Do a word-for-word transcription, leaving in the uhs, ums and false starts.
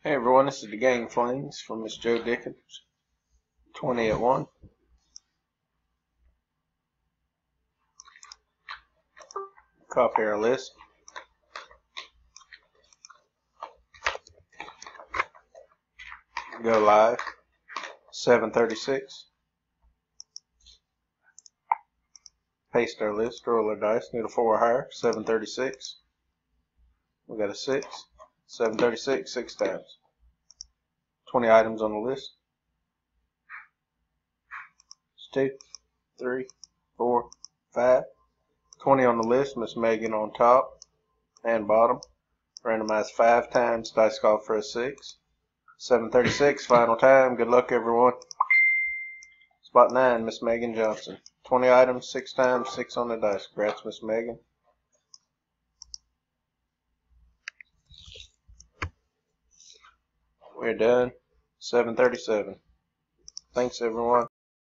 Hey everyone, this is the gang flings from Miss Joe Dickens. twenty at one. Copy our list. Go live. seven thirty-six. Paste our list. Roll our dice. Need a four or higher. seven thirty-six. We got a six. seven thirty-six. Six times. twenty items on the list. It's two, three, four, five. twenty on the list. Miss Megan on top and bottom. Randomized five times. Dice call for a six. seven thirty-six. Final time. Good luck, everyone. Spot nine. Miss Megan Johnson. twenty items. Six times. Six on the dice. Congrats, Miss Megan. We're done. seven thirty-seven. Thanks, everyone.